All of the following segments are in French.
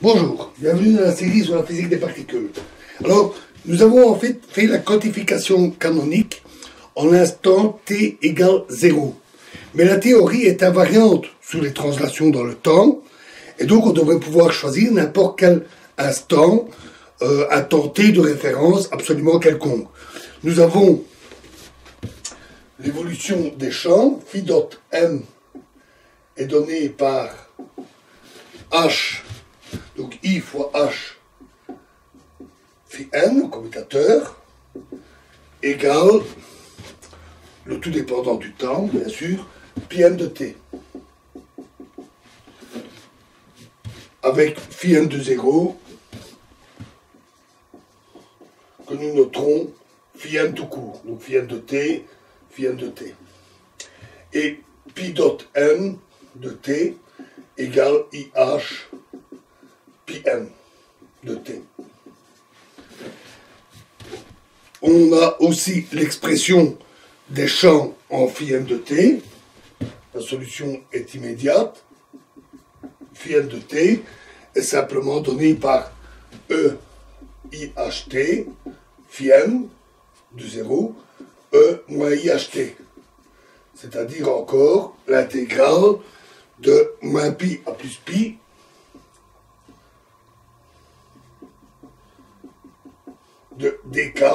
Bonjour, bienvenue dans la série sur la physique des particules. Alors, nous avons en fait fait la quantification canonique en l'instant t égale 0. Mais la théorie est invariante sous les translations dans le temps, et donc on devrait pouvoir choisir n'importe quel instant, un temps t de référence absolument quelconque. Nous avons l'évolution des champs, phi dot m est donnée par h, donc I fois H phi n, commutateur, égale le tout dépendant du temps, bien sûr, pi n de t. Avec phi n de 0, que nous noterons phi n tout court, donc phi n de t, phi n de t. Et pi dot n de t égale IH pi n de t. On a aussi l'expression des champs en phi n de t. La solution est immédiate. Phi n de t est simplement donné par E IHT phi n de 0 E moins IHT. C'est-à-dire encore l'intégrale de moins pi à plus pi de dk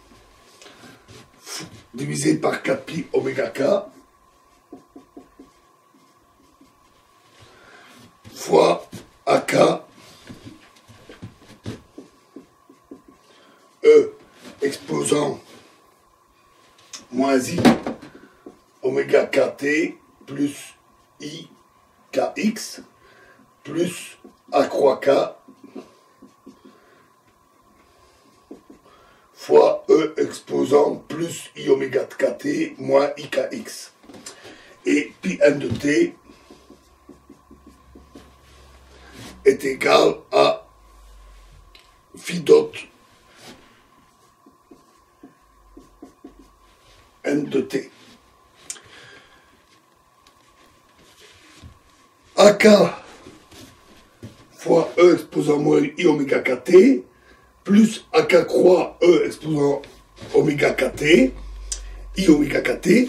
divisé par 4 pi oméga k fois ak E exposant moins i oméga kt plus i kx plus a croix k fois E exposant plus I oméga de kt moins IKX. Et pi n de t est égal à phi dot n de t. AK fois E exposant moins I oméga kt plus AK croix E exposant oméga kt, I oméga kt,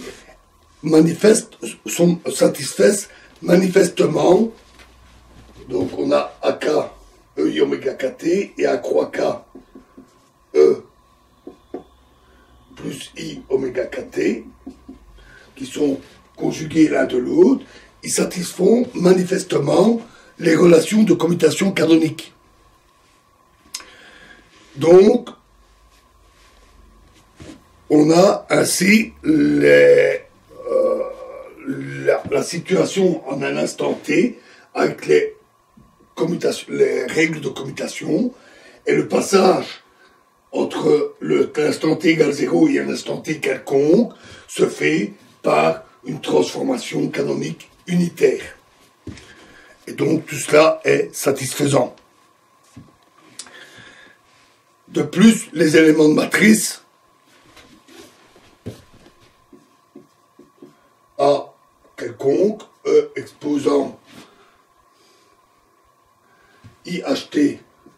satisfaisent manifestement, donc on a AK E I oméga kt et A croix K E plus I oméga kt, qui sont conjugués l'un de l'autre, ils satisfont manifestement les relations de commutation canonique. Donc, on a ainsi la situation en un instant t avec les règles de commutation et le passage entre l'instant t égale 0 et un instant t quelconque se fait par une transformation canonique unitaire. Et donc tout cela est satisfaisant. De plus, les éléments de matrice A quelconque, E exposant IHT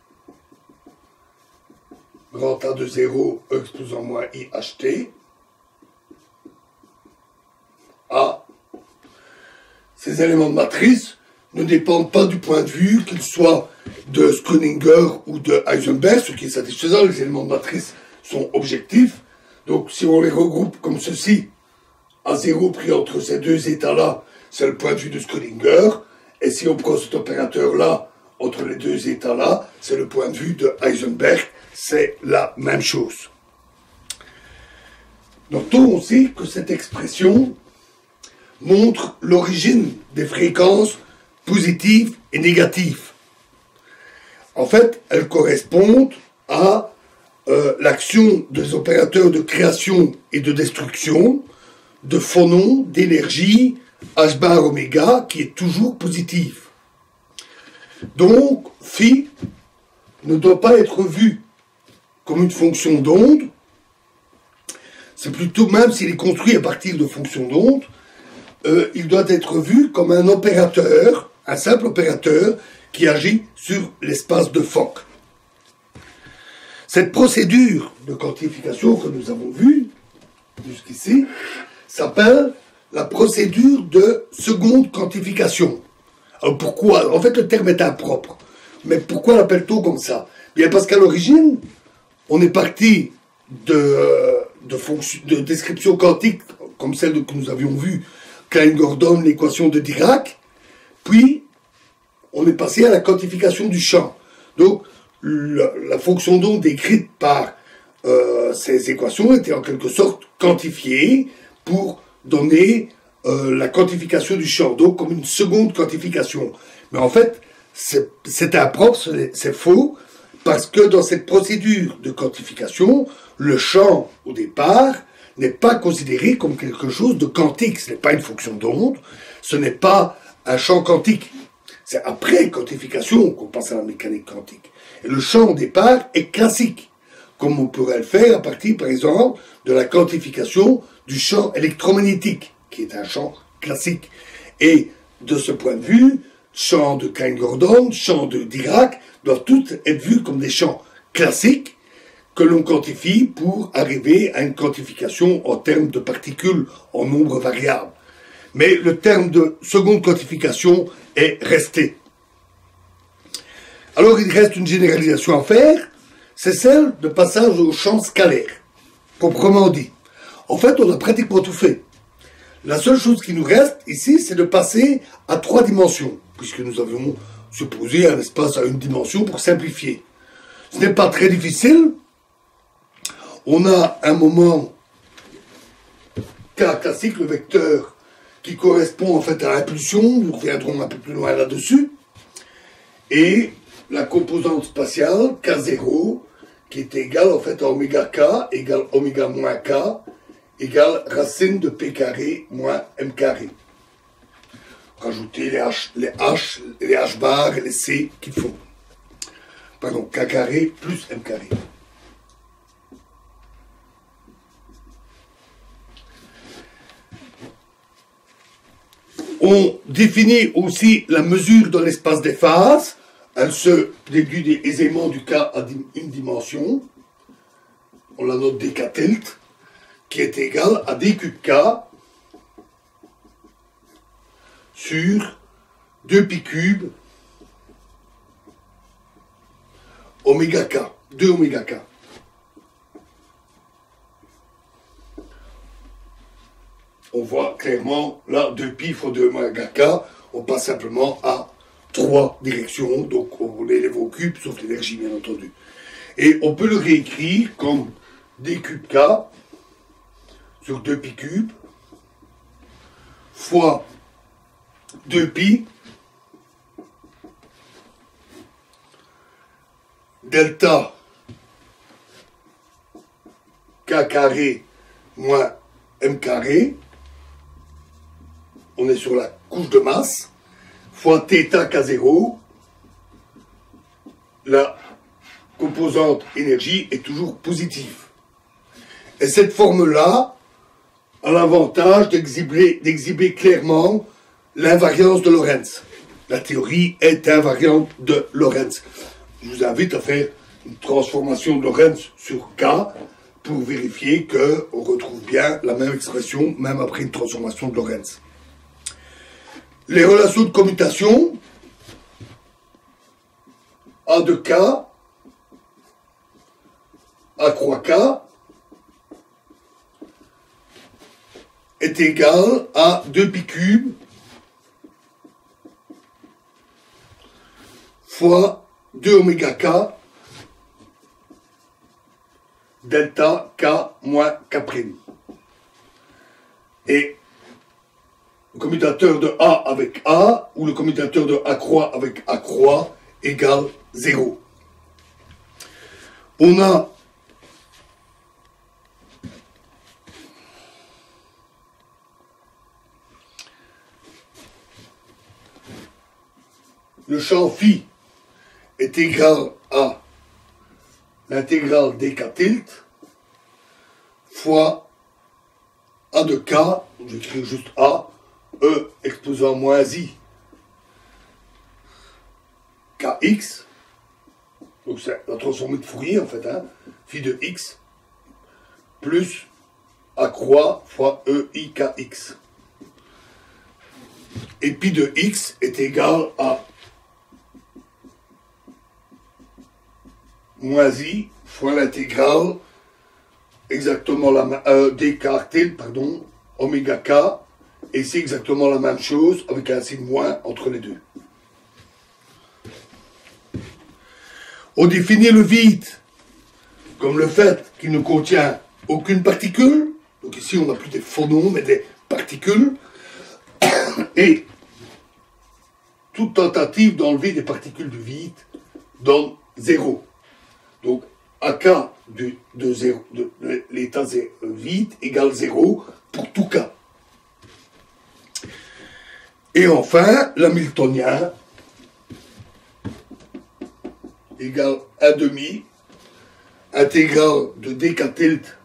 grand A de 0, E exposant moins IHT, A, ces éléments de matrice ne dépendent pas du point de vue qu'ils soient de Schrödinger ou de Heisenberg, ce qui est satisfaisant. Les éléments de matrice sont objectifs. Donc si on les regroupe comme ceci, A0 pris entre ces deux états-là, c'est le point de vue de Schrödinger. Et si on prend cet opérateur-là, entre les deux états-là, c'est le point de vue de Heisenberg. C'est la même chose. Notons aussi que cette expression montre l'origine des fréquences positives et négatives. En fait, elles correspondent à l'action des opérateurs de création et de destruction de phonons d'énergie h bar oméga qui est toujours positive. Donc, phi ne doit pas être vu comme une fonction d'onde, c'est plutôt, même s'il est construit à partir de fonctions d'onde, il doit être vu comme un opérateur, un simple opérateur, qui agit sur l'espace de Fock. Cette procédure de quantification que nous avons vue jusqu'ici s'appelle la procédure de seconde quantification. Alors pourquoi? En fait, le terme est impropre. Mais pourquoi l'appelle-t-on comme ça? Bien parce qu'à l'origine, on est parti de descriptions quantiques comme celle que nous avions vue, Klein-Gordon, l'équation de Dirac, puis on est passé à la quantification du champ. Donc, la fonction d'onde décrite par ces équations était en quelque sorte quantifiée pour donner la quantification du champ, donc comme une seconde quantification. Mais en fait, c'est impropre, c'est faux, parce que dans cette procédure de quantification, le champ, au départ, n'est pas considéré comme quelque chose de quantique. Ce n'est pas une fonction d'onde, ce n'est pas un champ quantique. C'est après quantification qu'on passe à la mécanique quantique. Et le champ, au départ, est classique, comme on pourrait le faire à partir, par exemple, de la quantification du champ électromagnétique, qui est un champ classique. Et de ce point de vue, champ de Klein-Gordon, champ de Dirac, doivent toutes être vus comme des champs classiques que l'on quantifie pour arriver à une quantification en termes de particules en nombre variable. Mais le terme de seconde quantification est resté. Alors il reste une généralisation à faire, c'est celle de passage au champ scalaire, proprement dit. En fait, on a pratiquement tout fait. La seule chose qui nous reste ici, c'est de passer à 3 dimensions, puisque nous avions supposé un espace à une dimension pour simplifier. Ce n'est pas très difficile. On a un moment K classique, le vecteur, qui correspond en fait à l'impulsion, nous reviendrons un peu plus loin là-dessus, et la composante spatiale, K0, qui est égale en fait à oméga K, égale oméga moins K, égale racine de P carré moins M carré. Rajouter les H bar et les C qu'il faut. Pardon, K carré plus M carré. On définit aussi la mesure dans l'espace des phases. Elle se déduit aisément du cas à une dimension. On la note dk tilt, qui est égal à d cube k sur 2pi cube oméga k, 2 oméga k. On voit clairement, là, 2pi fois 2 oméga k, on passe simplement à 3 directions, donc on élève au cube, sauf l'énergie, bien entendu. Et on peut le réécrire comme d cube k sur 2pi cube fois 2pi delta k carré moins m carré, on est sur la couche de masse, fois θ k0, la composante énergie est toujours positive. Et cette forme-là a l'avantage d'exhiber clairement l'invariance de Lorentz. La théorie est invariante de Lorentz. Je vous invite à faire une transformation de Lorentz sur K pour vérifier qu'on retrouve bien la même expression, même après une transformation de Lorentz. Les relations de commutation, A de K, A croix K, est égal à 2pi cube fois 2 oméga K delta K moins K'. Et le commutateur de A avec A ou le commutateur de A croix avec A croix égale 0. On a le champ phi est égal à l'intégrale dk tilt fois A de K, j'écris juste A, E exposant moins I, kx, donc c'est la transformée de Fourier en fait, hein, phi de x, plus a croix fois ei kx. Et pi de x est égal à moins i fois l'intégrale, exactement la d cartel, pardon, oméga k, et c'est exactement la même chose avec un signe moins entre les deux. On définit le vide comme le fait qu'il ne contient aucune particule, donc ici on n'a plus des phonons mais des particules, et toute tentative d'enlever des particules du vide donne 0. Donc AK de l'état vide égale 0 pour tout cas. Et enfin, l'hamiltonien égale 1/2 intégrale de dk tilde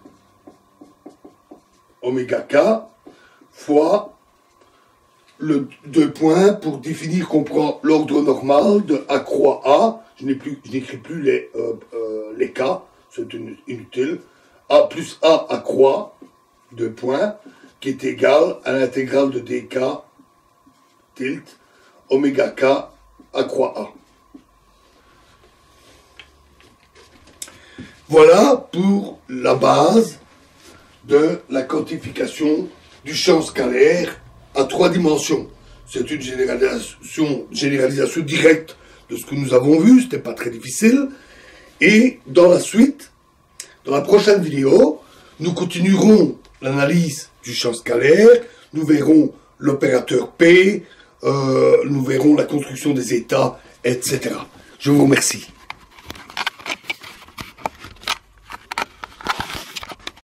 oméga k fois le 2 points pour définir qu'on prend l'ordre normal de A croix A, je n'écris plus les K, c'est inutile, A plus A à croix, 2 points, qui est égal à l'intégrale de dk tilde oméga k à croix A. Voilà pour la base de la quantification du champ scalaire à 3 dimensions. C'est une généralisation directe de ce que nous avons vu, c'était pas très difficile. Et dans la suite, dans la prochaine vidéo, nous continuerons l'analyse du champ scalaire, nous verrons l'opérateur P, nous verrons la construction des états, etc. Je vous remercie.